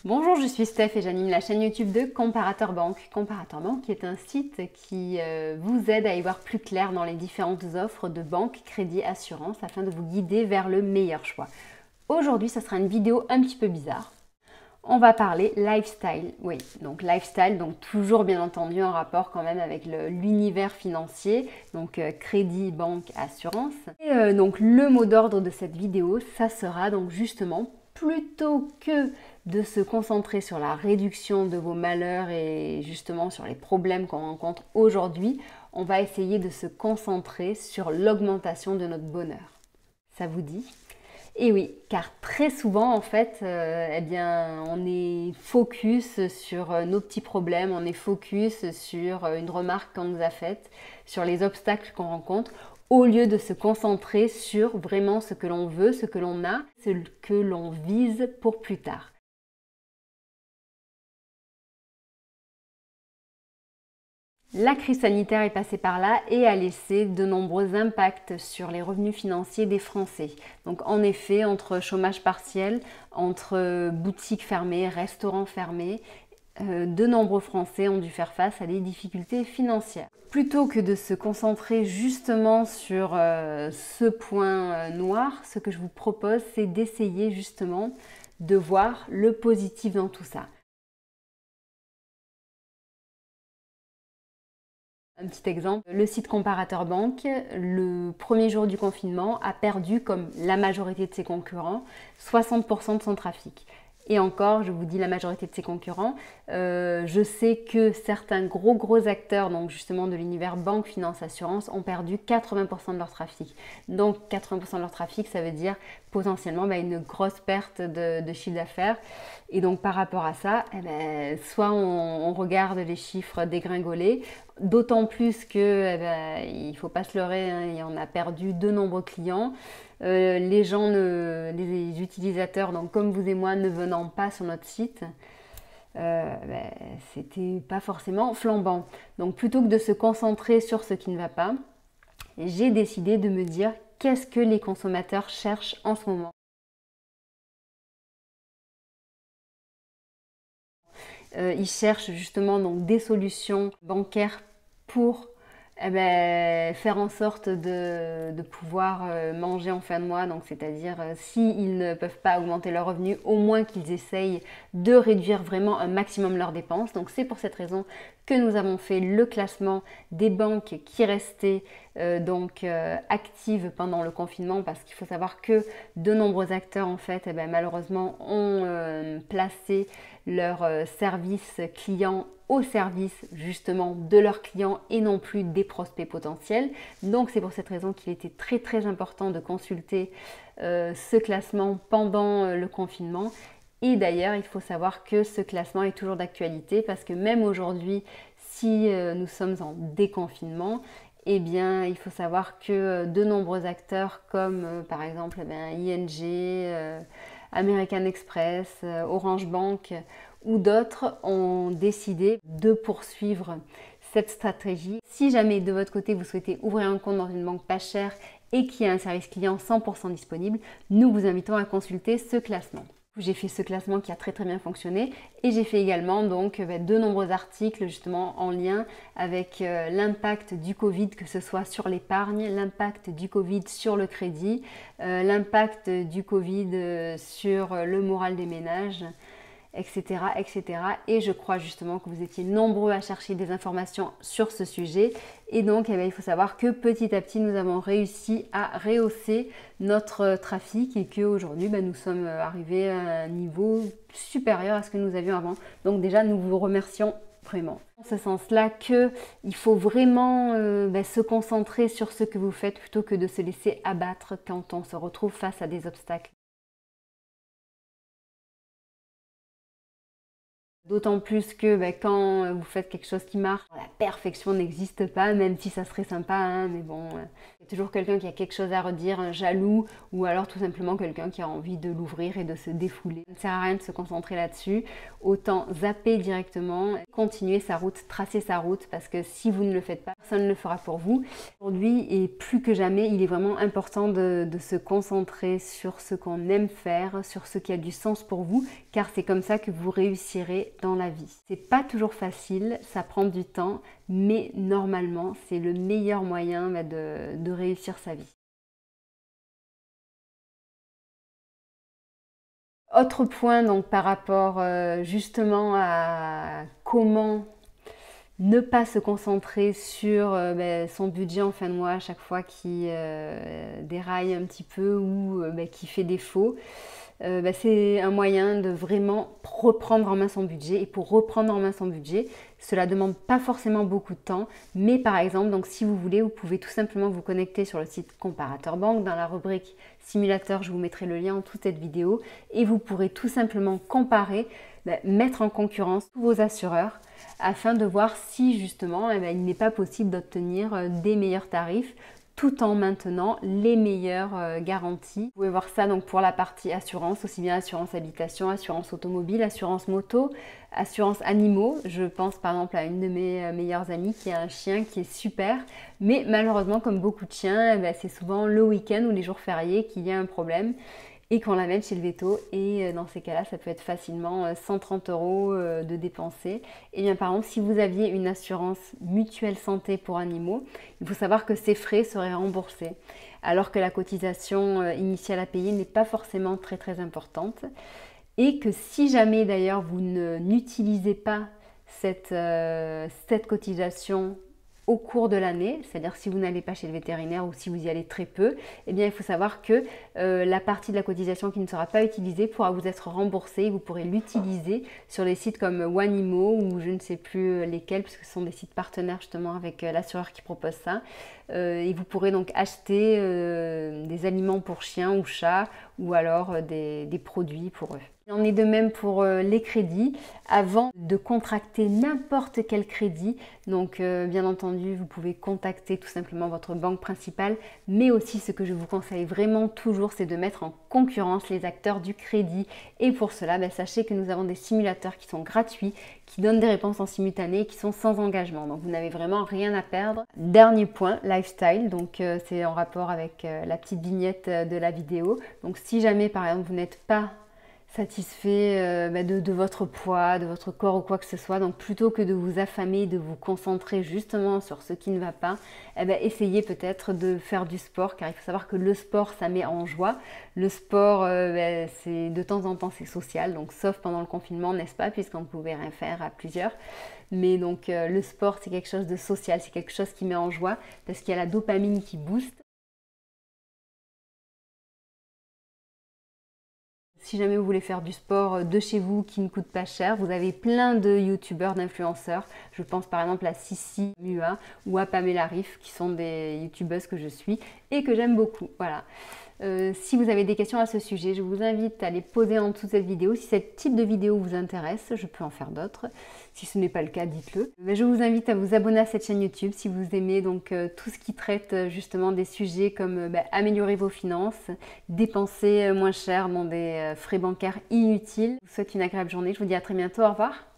Bonjour, je suis Steph et j'anime la chaîne YouTube de Comparateur Banque. Comparateur Banque est un site qui vous aide à y voir plus clair dans les différentes offres de banque, crédit, assurance afin de vous guider vers le meilleur choix. Aujourd'hui, ça sera une vidéo un petit peu bizarre. On va parler lifestyle. Oui, donc lifestyle, donc toujours bien entendu en rapport quand même avec l'univers financier, donc crédit, banque, assurance. Et donc le mot d'ordre de cette vidéo, ça sera donc justement plutôt que de se concentrer sur la réduction de vos malheurs et justement sur les problèmes qu'on rencontre aujourd'hui, on va essayer de se concentrer sur l'augmentation de notre bonheur. Ça vous dit ? Et oui, car très souvent, en fait, eh bien, on est focus sur nos petits problèmes, on est focus sur une remarque qu'on nous a faite, sur les obstacles qu'on rencontre, au lieu de se concentrer sur vraiment ce que l'on veut, ce que l'on a, ce que l'on vise pour plus tard. La crise sanitaire est passée par là et a laissé de nombreux impacts sur les revenus financiers des Français. Donc en effet, entre chômage partiel, entre boutiques fermées, restaurants fermés, de nombreux Français ont dû faire face à des difficultés financières. Plutôt que de se concentrer justement sur ce point noir, ce que je vous propose, c'est d'essayer justement de voir le positif dans tout ça. Un petit exemple, le site Comparateur Banque, le premier jour du confinement, a perdu, comme la majorité de ses concurrents, 60% de son trafic. Et encore, je vous dis la majorité de ses concurrents, je sais que certains gros acteurs, donc justement de l'univers banque, finance, assurance, ont perdu 80% de leur trafic. Donc 80% de leur trafic, ça veut dire potentiellement une grosse perte de chiffre d'affaires. Et donc par rapport à ça, soit on regarde les chiffres dégringoler, d'autant plus que il ne faut pas se leurrer, hein, on a perdu de nombreux clients. Les gens, les utilisateurs, donc comme vous et moi, ne venant pas sur notre site, c'était pas forcément flambant. Donc plutôt que de se concentrer sur ce qui ne va pas, j'ai décidé de me dire qu'est-ce que les consommateurs cherchent en ce moment. Ils cherchent justement donc des solutions bancaires pour faire en sorte de pouvoir manger en fin de mois. Donc c'est-à-dire s'ils ne peuvent pas augmenter leurs revenus, au moins qu'ils essayent de réduire vraiment un maximum leurs dépenses. Donc c'est pour cette raison que nous avons fait le classement des banques qui restaient actives pendant le confinement, parce qu'il faut savoir que de nombreux acteurs en fait malheureusement ont placé leur service client au service justement de leurs clients et non plus des prospects potentiels. Donc c'est pour cette raison qu'il était très important de consulter ce classement pendant le confinement. Et d'ailleurs, il faut savoir que ce classement est toujours d'actualité, parce que même aujourd'hui, si nous sommes en déconfinement, eh bien, il faut savoir que de nombreux acteurs comme par exemple ING, American Express, Orange Bank ou d'autres ont décidé de poursuivre cette stratégie. Si jamais de votre côté vous souhaitez ouvrir un compte dans une banque pas chère et qui a un service client 100% disponible, nous vous invitons à consulter ce classement. J'ai fait ce classement qui a très bien fonctionné, et j'ai fait également donc de nombreux articles justement en lien avec l'impact du Covid, que ce soit sur l'épargne, l'impact du Covid sur le crédit, l'impact du Covid sur le moral des ménages, etc. Et je crois justement que vous étiez nombreux à chercher des informations sur ce sujet. Et donc, il faut savoir que petit à petit, nous avons réussi à rehausser notre trafic, et qu'aujourd'hui, nous sommes arrivés à un niveau supérieur à ce que nous avions avant. Donc déjà, nous vous remercions vraiment. Dans ce sens-là, qu'il faut vraiment se concentrer sur ce que vous faites plutôt que de se laisser abattre quand on se retrouve face à des obstacles. D'autant plus que quand vous faites quelque chose qui marche, la perfection n'existe pas, même si ça serait sympa, hein, mais bon, il y a toujours quelqu'un qui a quelque chose à redire, un jaloux, ou alors tout simplement quelqu'un qui a envie de l'ouvrir et de se défouler. Ça ne sert à rien de se concentrer là-dessus, autant zapper directement, continuer sa route, tracer sa route, parce que si vous ne le faites pas, personne ne le fera pour vous. Aujourd'hui, et plus que jamais, il est vraiment important de se concentrer sur ce qu'on aime faire, sur ce qui a du sens pour vous, car c'est comme ça que vous réussirez dans la vie. C'est pas toujours facile, ça prend du temps, mais normalement, c'est le meilleur moyen de réussir sa vie. Autre point donc par rapport justement à comment ne pas se concentrer sur son budget en fin de mois à chaque fois qui déraille un petit peu ou qui fait défaut. C'est un moyen de vraiment reprendre en main son budget. Et pour reprendre en main son budget, cela ne demande pas forcément beaucoup de temps. Mais par exemple, donc si vous voulez, vous pouvez tout simplement vous connecter sur le site Comparateur Banque. Dans la rubrique simulateur, je vous mettrai le lien en toute cette vidéo. Et vous pourrez tout simplement comparer, mettre en concurrence tous vos assureurs afin de voir si justement il n'est pas possible d'obtenir des meilleurs tarifs tout en maintenant les meilleures garanties. Vous pouvez voir ça donc pour la partie assurance, aussi bien assurance habitation, assurance automobile, assurance moto, assurance animaux. Je pense par exemple à une de mes meilleures amies qui a un chien qui est super, mais malheureusement comme beaucoup de chiens, c'est souvent le week-end ou les jours fériés qu'il y a un problème et qu'on l'amène chez le veto, et dans ces cas-là, ça peut être facilement 130 € de dépenser. Et bien par exemple, si vous aviez une assurance mutuelle santé pour animaux, il faut savoir que ces frais seraient remboursés, alors que la cotisation initiale à payer n'est pas forcément très importante, et que si jamais d'ailleurs vous n'utilisez pas cette cotisation au cours de l'année, c'est-à-dire si vous n'allez pas chez le vétérinaire ou si vous y allez très peu, eh bien il faut savoir que la partie de la cotisation qui ne sera pas utilisée pourra vous être remboursée et vous pourrez l'utiliser sur les sites comme Wanimo ou je ne sais plus lesquels, puisque ce sont des sites partenaires justement avec l'assureur qui propose ça. Et vous pourrez donc acheter des aliments pour chiens ou chats ou alors des produits pour eux. Il en est de même pour les crédits. Avant de contracter n'importe quel crédit, donc bien entendu, vous pouvez contacter tout simplement votre banque principale, mais aussi ce que je vous conseille vraiment toujours, c'est de mettre en concurrence les acteurs du crédit. Et pour cela, sachez que nous avons des simulateurs qui sont gratuits, qui donnent des réponses en simultané et qui sont sans engagement. Donc vous n'avez vraiment rien à perdre. Dernier point, lifestyle. Donc c'est en rapport avec la petite vignette de la vidéo. Donc si jamais par exemple vous n'êtes pas satisfait de votre poids, de votre corps ou quoi que ce soit, donc plutôt que de vous affamer, de vous concentrer justement sur ce qui ne va pas, essayez peut-être de faire du sport, car il faut savoir que le sport ça met en joie. Le sport c'est de temps en temps c'est social, donc sauf pendant le confinement, n'est-ce pas, puisqu'on ne pouvait rien faire à plusieurs. Mais donc le sport c'est quelque chose de social, c'est quelque chose qui met en joie parce qu'il y a la dopamine qui booste. Si jamais vous voulez faire du sport de chez vous qui ne coûte pas cher, vous avez plein de youtubeurs, d'influenceurs. Je pense par exemple à Sissi Mua ou à Pamela Riff qui sont des youtubeuses que je suis et que j'aime beaucoup. Voilà. Si vous avez des questions à ce sujet, je vous invite à les poser en dessous de cette vidéo. Si ce type de vidéo vous intéresse, je peux en faire d'autres. Si ce n'est pas le cas, dites-le. Je vous invite à vous abonner à cette chaîne YouTube si vous aimez donc tout ce qui traite justement des sujets comme améliorer vos finances, dépenser moins cher dans des frais bancaires inutiles. Je vous souhaite une agréable journée. Je vous dis à très bientôt. Au revoir.